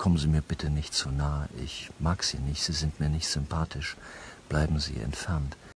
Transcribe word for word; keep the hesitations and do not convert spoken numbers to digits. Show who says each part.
Speaker 1: Kommen Sie mir bitte nicht zu nah. Ich mag Sie nicht, Sie sind mir nicht sympathisch. Bleiben Sie entfernt.